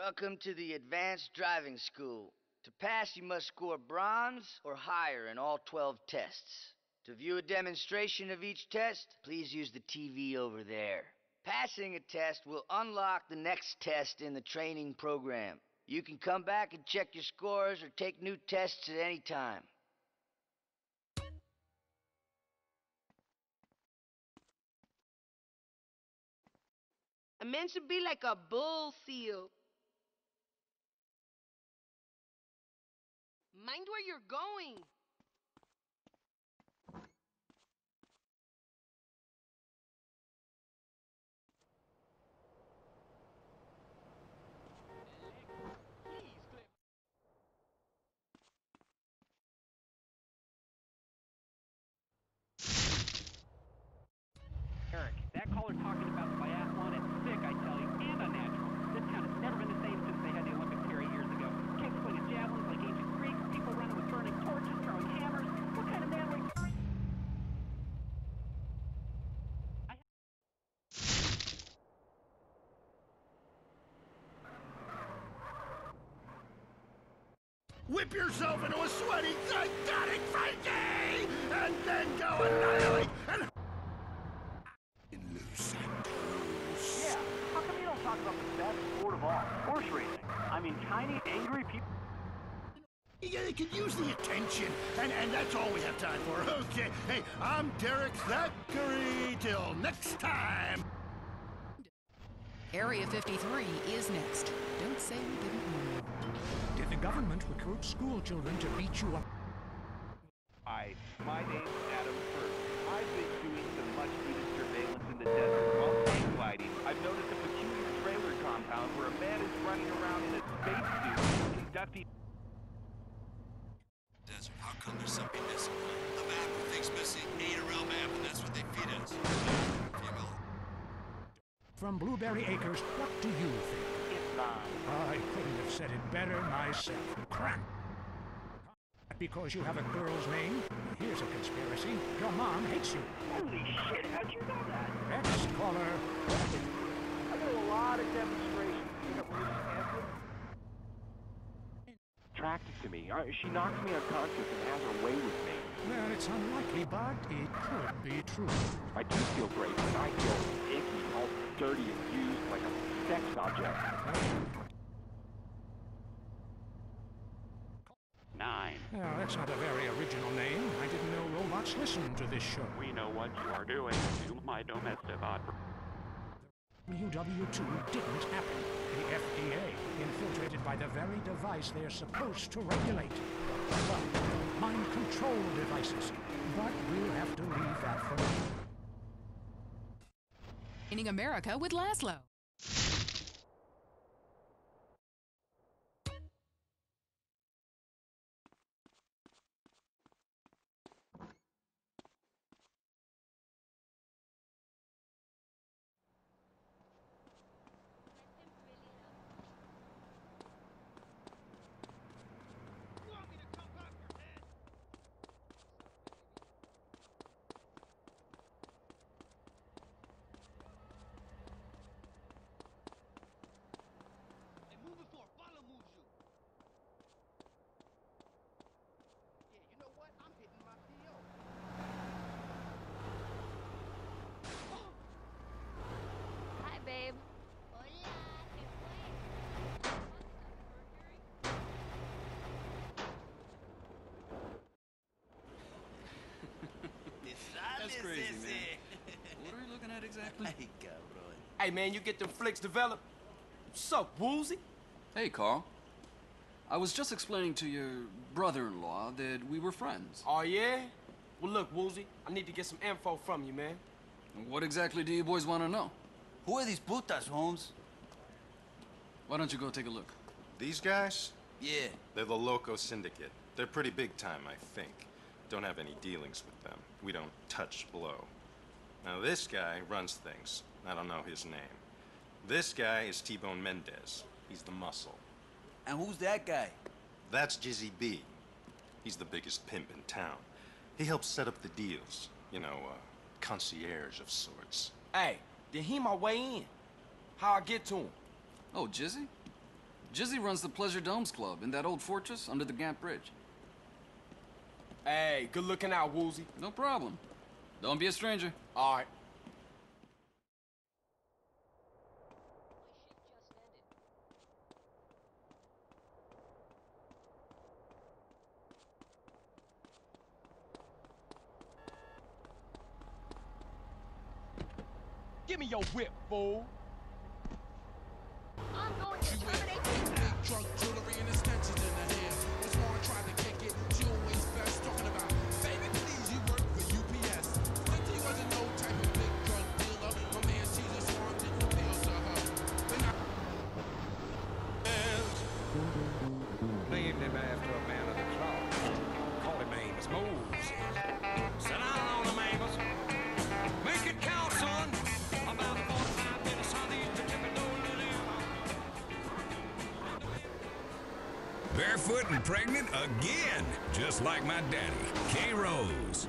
Welcome to the Advanced Driving School. To pass, you must score bronze or higher in all 12 tests. To view a demonstration of each test, please use the TV over there. Passing a test will unlock the next test in the training program. You can come back and check your scores or take new tests at any time. A man should be like a bull seal. Mind where you're going. Eric, that caller talking about the biathlon is sick, I tell you, and unnatural. This town has never been the same since they had the Olympics here 8 years ago. Kids swinging javelins like ancient Greeks, people running with burning torches, throwing hammers. What kind of man would... Whip yourself into a sweaty, psychotic Frankie! And then go annihilate and... loose and loose. Yeah, how come you don't talk about the best sport of all, horse racing? I mean, tiny, angry people... Yeah, they could use the attention, and that's all we have time for. Okay, hey, I'm Derek Thackeray. Till next time. Area 53 is next. Don't say we didn't warn you. Did the government recruit school children to beat you up? Hi, my name's Adam First. I've been doing some much-needed surveillance in the desert while hang gliding. I've noticed a peculiar trailer compound where a man is running around in a spacesuit conducting... Desert. How come there's something missing? The map of things missing ain't a real map, and that's what they feed us. Female. From Blueberry Acres, what do you think? It's not. I couldn't have said it better myself. Crank! Because you have a girl's name? Here's a conspiracy. Your mom hates you. Holy shit, how'd you know that? Ex-caller. I go to a lot of demonstrations. You know, attracted to me. She knocks me unconscious and has her way with me. Well, it's unlikely, but it could be true. I do feel great, but I feel icky, all dirty and used like a sex object. 9. Well, that's not a very original name. I didn't know robots listened to this show. We know what you are doing to my domestic operate. WW2 didn't happen. The FDA infiltrated by the very device they're supposed to regulate. Mind control devices. But we'll have to leave that for now. Training America with Laszlo. Hi, babe. That's crazy, man. What are we looking at exactly? Hey, man, you get them flicks developed? What's up, Woolsey? Hey, Carl. I was just explaining to your brother-in-law that we were friends. Oh, yeah? Well, look, Woolsey, I need to get some info from you, man. What exactly do you boys want to know? Who are these putas, Holmes? Why don't you go take a look? These guys? Yeah. They're the Loco Syndicate. They're pretty big time, I think. Don't have any dealings with them. We don't touch blow. Now, this guy runs things. I don't know his name. This guy is T-Bone Mendez. He's the muscle. And who's that guy? That's Jizzy B. He's the biggest pimp in town. He helps set up the deals. You know, concierge of sorts. Hey, did he my way in? How I get to him? Oh, Jizzy? Jizzy runs the Pleasure Domes Club in that old fortress under the Gant Bridge. Hey, good looking out, Woozie. No problem. Don't be a stranger. All right. Give me your whip, fool. I'm going to terminate this. Big drug jewelry and extensions in the hair. This one tried to kick it, she always best talking about, baby, please, you work for UPS. Think he wasn't no type of big drug dealer. My man Caesar Swan didn't appeal to her. Then I... Named him after a man of the cloth. Call him Amos Mose. Sit down on him, Amos. Make it count, son. About 45 minutes on these to tip it over. Barefoot and pregnant again, just like my daddy, K. Rose.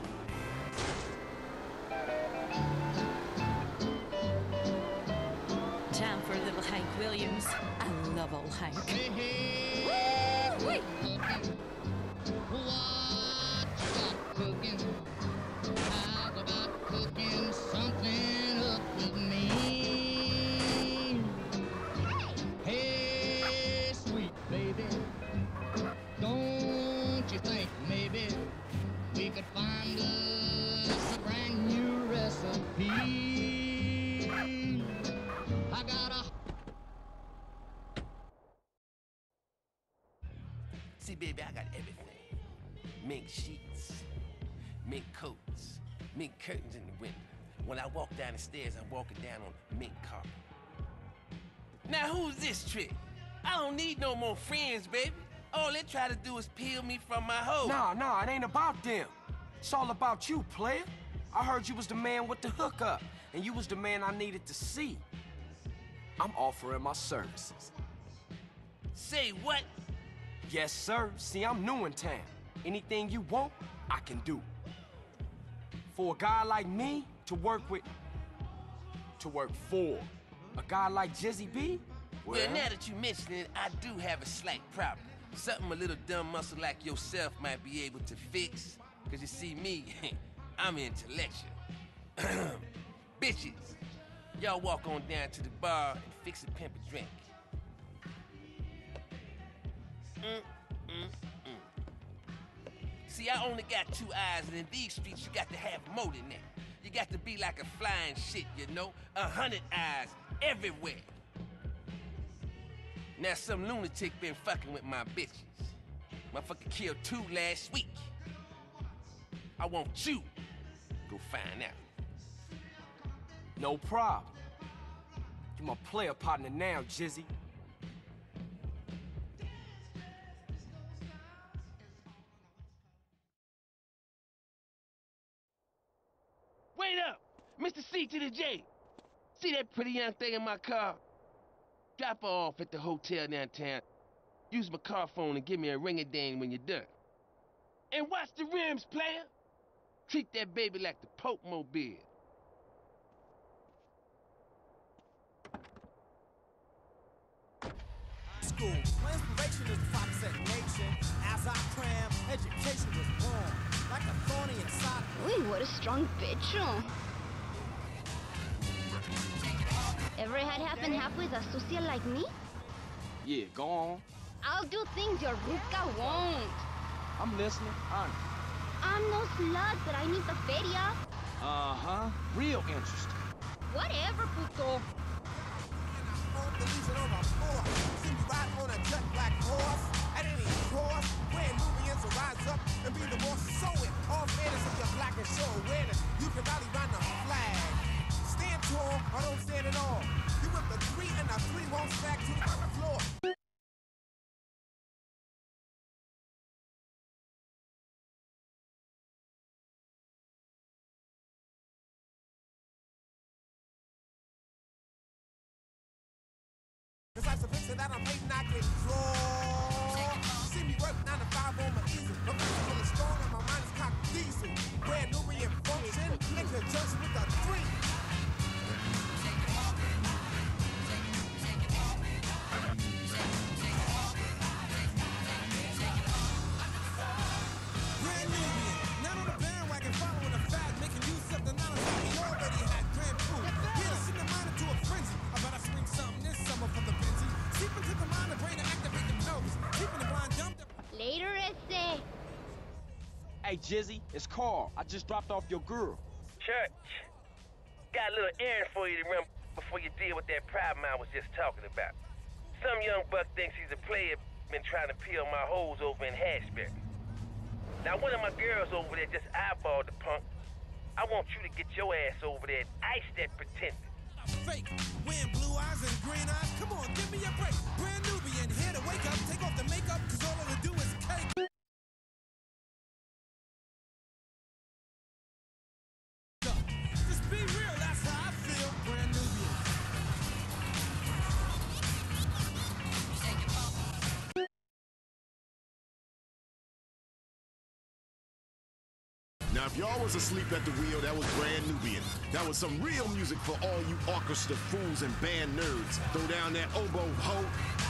Time for little Hank Williams. I love old Hank. Woo-wee! What you got cooking? How's about cooking something up with me? Hey, sweet baby, don't you think maybe we could find us a brand new recipe? I got a... See, baby, I got everything. Mink sheets, mink coats, mink curtains in the window. When I walk down the stairs, I'm walking down on mink carpet. Now, who's this trick? I don't need no more friends, baby. All they try to do is peel me from my hoe. Nah, it ain't about them. It's all about you, player. I heard you was the man with the hookup, and you was the man I needed to see. I'm offering my services. Say what? Yes, sir. See, I'm new in town. Anything you want, I can do. For a guy like me to work with, to work for a guy like Jizzy B, well, now that you mention it, I do have a slight problem. Something a little dumb muscle like yourself might be able to fix. Cause you see me, I'm intellectual. Bitches, y'all walk on down to the bar and fix a pimp a drink. See, I only got 2 eyes, and in these streets, you got to have more than that. You got to be like a flying shit, you know? 100 eyes everywhere. Now, some lunatic been fucking with my bitches. Motherfucker killed 2 last week. I want you to go find out. No problem. You my player partner now, Jizzy. Wait up! Mr. C to the J. See that pretty young thing in my car? Drop her off at the hotel downtown. Use my car phone and give me a ring-a-ding when you're done. And watch the rims, player. Treat that baby like the Pope Mobile. School. My inspiration is the Foxette Nation. As I cram, education was born. Like a thorny inside. Uy, what a strong bitch. Ever had half and half with a sucia like me? Yeah, go on. I'll do things your ruca won't. I'm listening, honest. I'm no slut, but I need the feria. Uh-huh. Real interesting. Whatever, puto. See me ride on a jet black horse. At any course, when Nubians will rise up and be the boss. So it all fairness if you're black and show awareness. You can rally round the flag. Stand tall or don't stand at all. You whip the 3 and the 3 won't stack to the floor. Cause that's a picture that I'm hating I can draw. See me work 9 to 5 on my easel. My physical is strong and my mind is cock diesel. Where Nubian function in conjunction with the 3. Hey, Jizzy, it's Carl. I just dropped off your girl. Church, got a little errand for you to run before you deal with that problem I was just talking about. Some young buck thinks he's a player, been trying to peel my hoes over in Hashberry. Now, one of my girls over there just eyeballed the punk. I want you to get your ass over there and ice that pretender. Fake, wearing blue eyes and green eyes. Come on, give me a break. Brand Nubian, here to wake up, take off the makeup, cause all it'll do is cake. Just be real, that's how I feel. Brand Nubian. Now, if y'all was asleep at the wheel, that was Brand Nubian. That was some real music for all you orchestra fools and band nerds. Throw down that oboe, ho.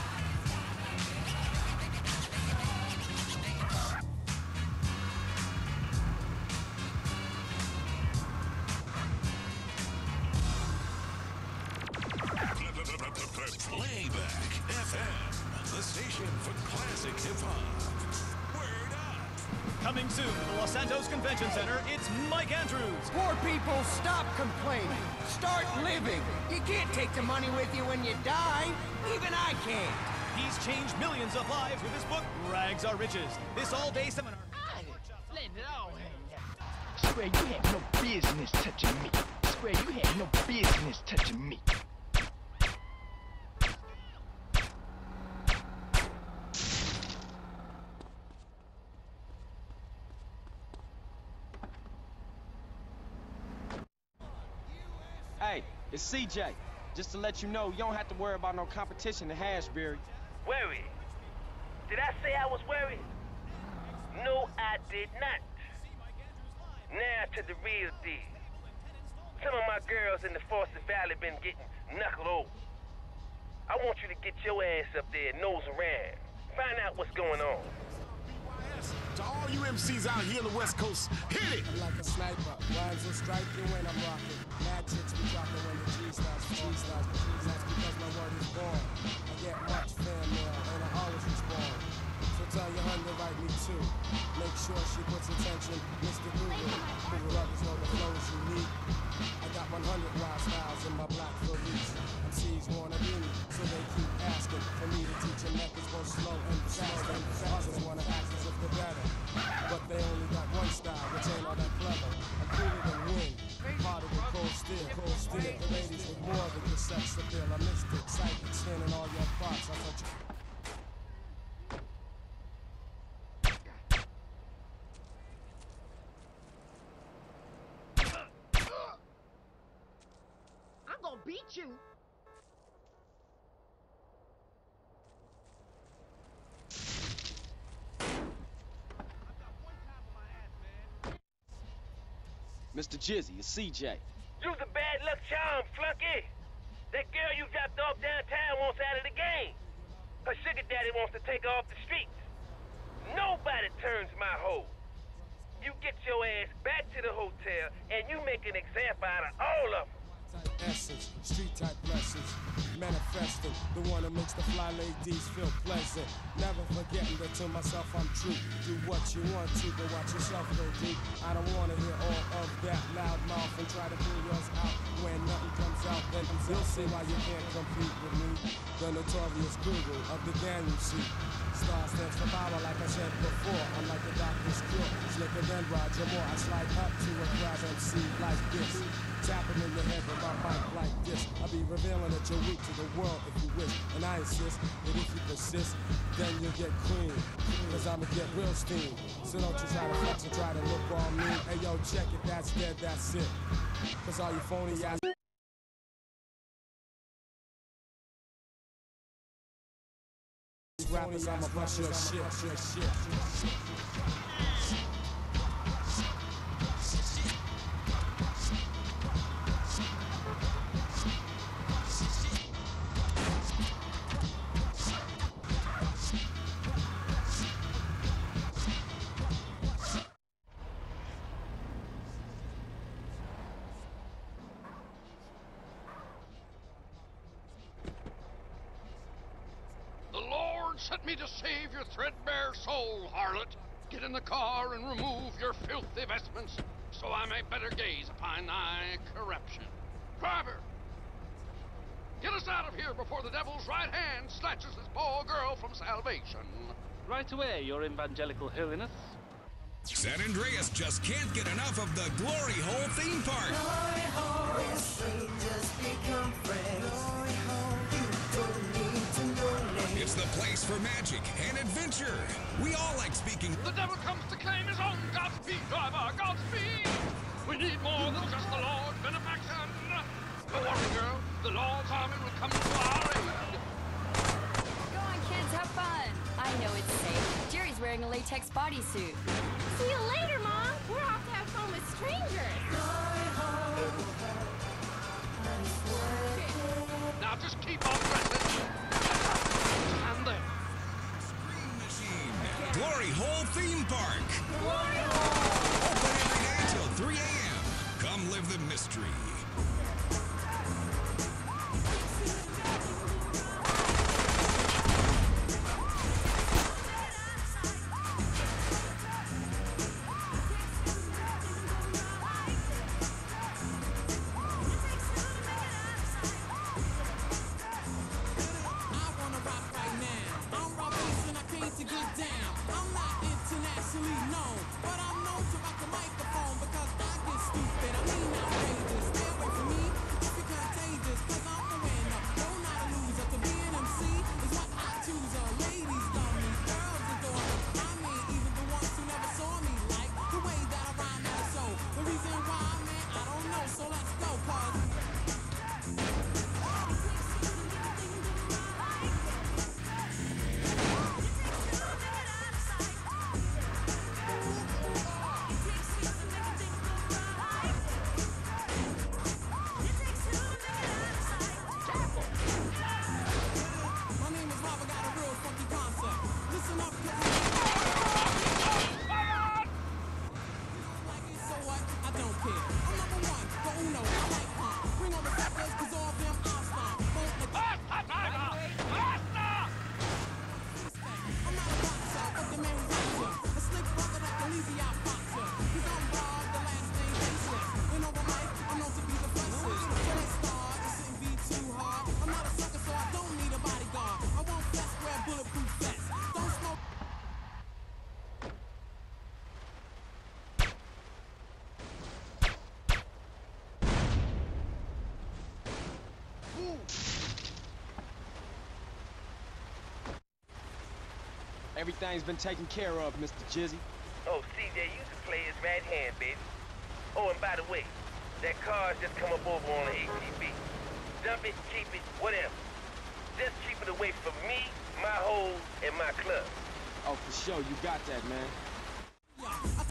Playback FM, the station for classic hip-hop. Coming soon to the Los Santos Convention Center, it's Mike Andrews. Poor people, stop complaining. Start living. You can't take the money with you when you die. Even I can't. He's changed millions of lives with his book, Rags Are Riches. This all-day seminar. Let it all hang out. Swear you had no business touching me. Swear you had no business touching me. Hey, it's CJ. Just to let you know, you don't have to worry about no competition in Hashberry. Worried? Did I say I was worried? No, I did not. Now to the real deal. Some of my girls in the Foster Valley been getting knuckled over. I want you to get your ass up there and nose around. Find out what's going on. To all you MCs out here on the West Coast, hit it! I'm like a sniper, rhymes will strike you when I'm rocking. Mad chicks be dropping when the G starts, That's because my word is born. I get much fan mail and I always respond. So tell your hun to write me too. Make sure she puts attention, Mr. Google. Google brothers know the flows you need. I got 100 wild styles in my black release. MCs wanna be me, so they keep asking for me to teach them methods both slow and fast. Others wanna act as if they're better, but they only got one style, which ain't all that clever. I'm cooler than wind, harder than cold steel. The ladies with more than your sex appeal. I'm mystic, psychic, skin in all your parts. I thought you. I'm gonna beat you. Mr. Jizzy, it's CJ. You's a bad luck charm, flunky. That girl you dropped off downtown wants out of the game. Her sugar daddy wants to take her off the streets. Nobody turns my hoe. You get your ass back to the hotel and you make an example out of all of them. Essence, street type blessings, manifesting the one that makes the fly ladies feel pleasant. Never forgetting that to myself I'm true. Do what you want to, but watch yourself go deep. I don't want to hear all of that loud mouth and try to pull yours out. When nothing comes out, then you'll see why you can't compete with me. The notorious guru of the gang you see. Star stands for power, like I said before. I'm like the doctor's cure, slicker than Roger Moore. I slide up to a crowd MC like this, tapping in the head with my mic like this. I'll be revealing that you're weak to the world if you wish. And I insist that if you persist, then you'll get cream. Cause I'ma get real steam. So don't you try to flex and try to look all mean. Hey yo, check it, that's dead, that's it. Cause all you phony ass rappers, I'ma bust your shit. Sent me to save your threadbare soul, harlot. Get in the car and remove your filthy vestments, so I may better gaze upon thy corruption. Driver! Get us out of here before the devil's right hand snatches this poor girl from salvation. Right away, your evangelical holiness. San Andreas just can't get enough of the Glory Hole theme park. Glory hole, where strangers become friends. Glory hole, you don't need to know names. It's the place for magic and adventure. We all like speaking. The devil comes to claim his own. Godspeed, driver, Godspeed! We need more than just the Lord's benefaction. Don't worry, girl. The Lord's army will come to our aid. Go on, kids, have fun. I know it's safe. Jerry's wearing a latex bodysuit. See you later, Mom. We're off to have fun with strangers. Now just keep on pressing. And there. Screen Machine. Glory Hole theme park. Glory hole! Open every day till 3 a.m. Come live the mystery. Everything's been taken care of, Mr. Jizzy. Oh, CJ, you can play his right hand, baby. Oh, and by the way, that car's just come up over on the ATV. Dump it, keep it, whatever. Just keep it away from me, my hoes, and my club. Oh, for sure, you got that, man.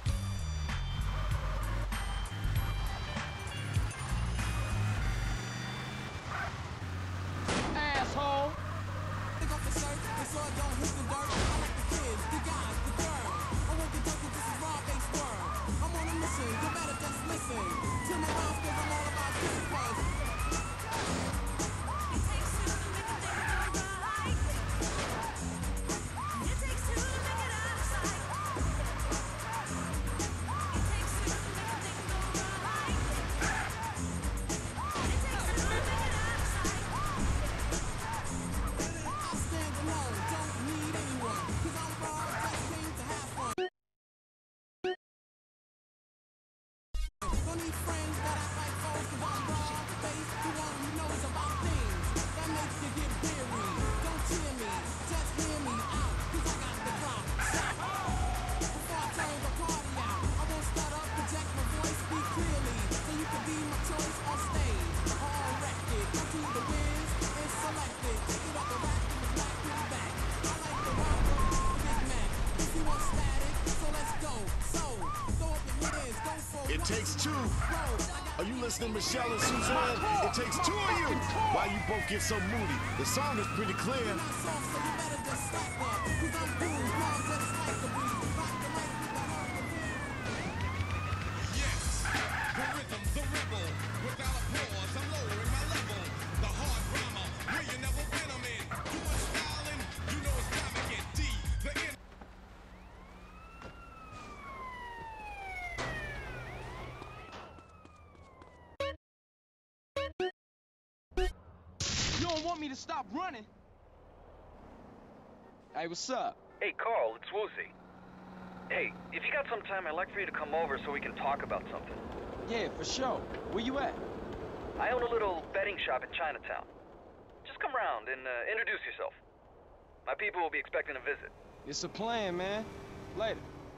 Asshole! Pick up the shirt, the sword don't hit the dirt. I like the kids, the guys, the girls. I work the jungle, this is raw-based world. I'm on a mission, you better just listen to my rhymes, cause I'm all about this buzz. It takes two to make a thing go right. It takes two to make it out of sight. It takes two to make a thing go right. It takes two to make it out of sight. I stand alone, don't need anyone, cause I'm raw, just came to have fun. Don't need friends that act like foes, cause I'm raw, based, the one who knows about things that makes you get weary. Don't cheer me, just hear me out, cause I got the drop. Stop. Before I turn the party out, I won't start up, project my voice, speak clearly, so you can be my choice on stage, or on record. Go to the wins and select it. Take it up the rack and the black to the back. I like the rapper, the Big Mac. If you want static, so let's go. So, throw up your hands, go for It takes two. Are you listening, Michelle and Suzanne? It takes two of you. Why you both get so moody? The song is pretty clear. Yes, the rhythm, the rebel. Without applause, I'm lowering my level. The hard drama, where you never been, I'm in. Too much styling, you know it's time to get D. The end. me to stop running. Hey, what's up? Hey, Carl, it's Woozy. Hey, if you got some time, I'd like for you to come over so we can talk about something. Yeah, for sure. Where you at? I own a little betting shop in Chinatown. Just come around and introduce yourself. My people will be expecting a visit. It's a plan, man. Later.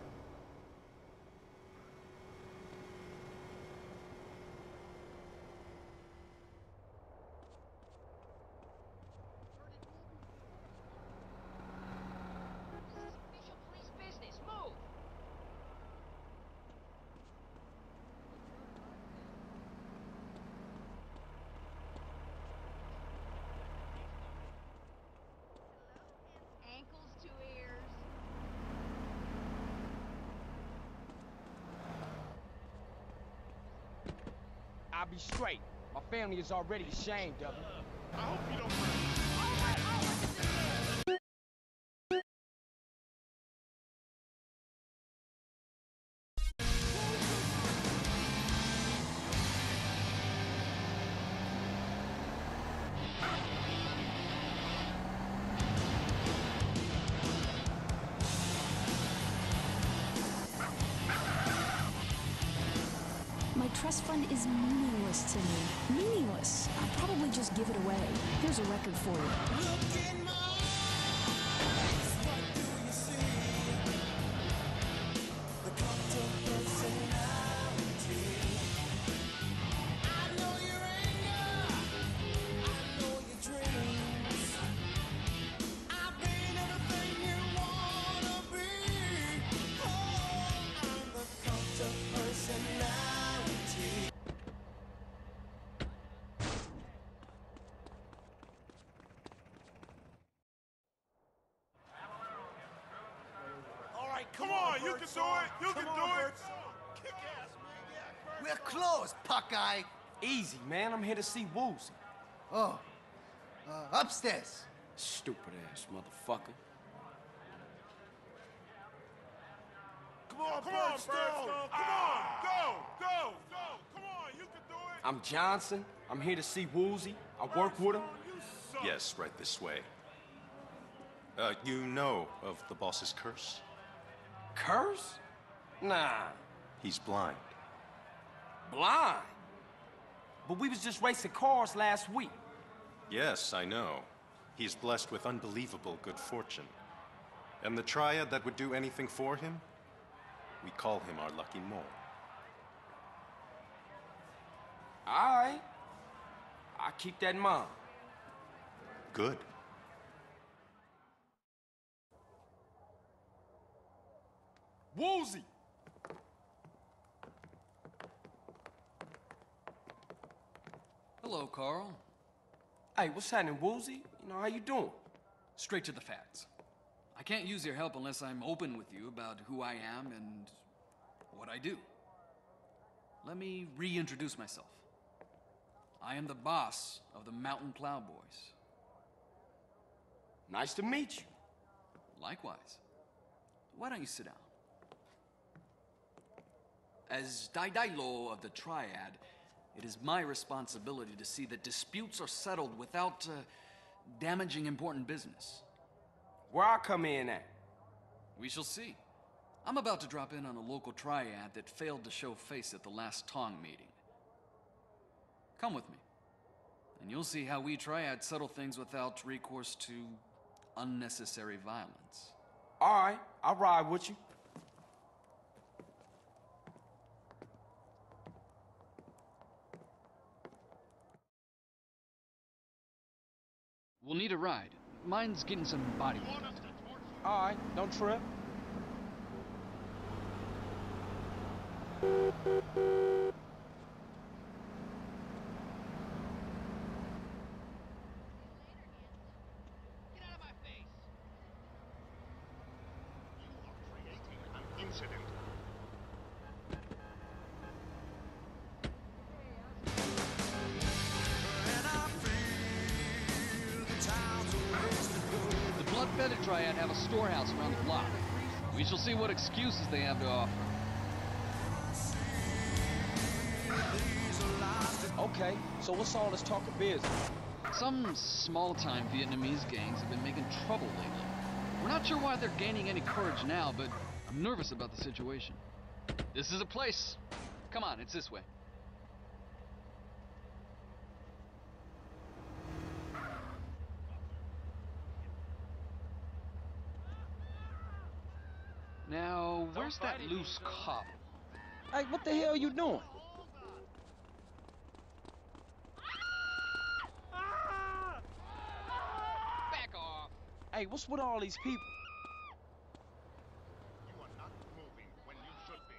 I'll be straight. My family is already ashamed of me. I hope you don't. My trust fund is meaningless to me. Meaningless. I'll probably just give it away. Here's a record for you. Come on, you can do it. You can do it. Kick ass, man. We're closed, Puckeye. Easy, man. I'm here to see Woozy. Oh, upstairs. Stupid ass motherfucker. Come on, Birdstone. Come on, go. Come on, you can do it. I'm Johnson. I'm here to see Woozy. I work with him. Yes, right this way. You know of the boss's curse? Curse? Nah. He's blind. Blind? But we was just racing cars last week. Yes, I know. He's blessed with unbelievable good fortune. And the triad that would do anything for him? We call him our lucky mole. All right. I'll keep that in mind. Good. Woozy! Hello, Carl. Hey, what's happening, Woozy? You know, how you doing? Straight to the facts. I can't use your help unless I'm open with you about who I am and what I do. Let me reintroduce myself. I am the boss of the Mountain Plowboys. Nice to meet you. Likewise. Why don't you sit down? As Daidailo of the Triad, it is my responsibility to see that disputes are settled without damaging important business. Where I come in at? We shall see. I'm about to drop in on a local triad that failed to show face at the last Tong meeting. Come with me, and you'll see how we triads settle things without recourse to unnecessary violence. All right, I'll ride with you. We'll need a ride. Mine's getting some body weight. All right, don't trip. Incident. The Blood-Feathered Triad have a storehouse around the block. We shall see what excuses they have to offer. Okay, so what's all this talk of business? Some small-time Vietnamese gangs have been making trouble lately. We're not sure why they're gaining any courage now, but I'm nervous about the situation. This is a place. Come on, it's this way. Now, where's that loose cop? Hey, what the hell you doing? Back off. Hey, what's with all these people? You are not moving when you should be.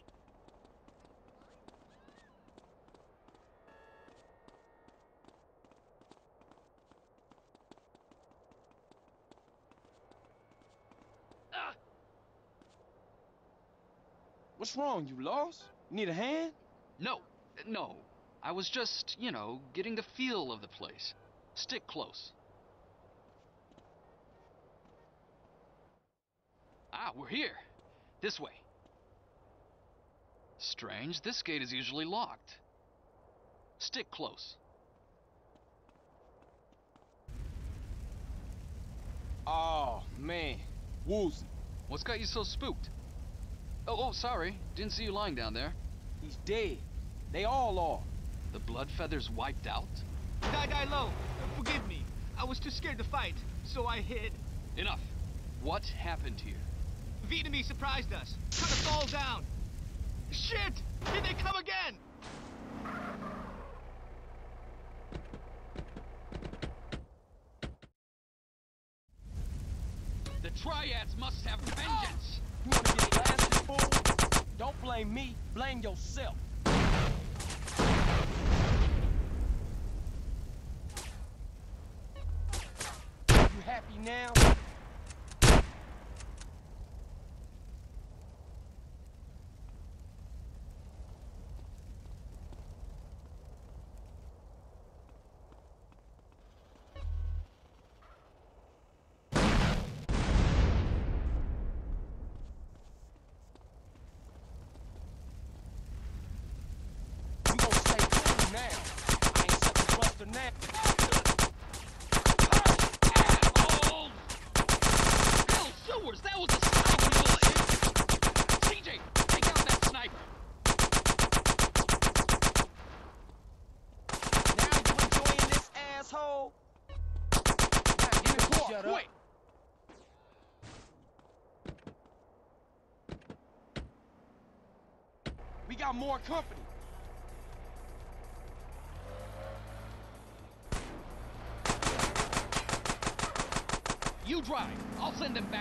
What's wrong? You lost? You need a hand? No. I was just, getting the feel of the place. Stick close. Ah, we're here. This way. Strange, this gate is usually locked. Stick close. Oh, man. Woozy. What's got you so spooked? Oh, sorry. Didn't see you lying down there. He's dead. They all are. The blood feathers wiped out? Die low. Forgive me. I was too scared to fight, so I hid. Enough. What happened here? Vietnamese surprised us. Cut us all down. Shit! Here they come again! The Triads must have vengeance! You wanna get blasted, fool? Don't blame me. Blame yourself. You happy now? Now. Bill Sewers, that was a sniper bullet! CJ, take out that sniper! Now you enjoying this, asshole? Now give me a shut up. Wait! We got more company. You drive. I'll send them back.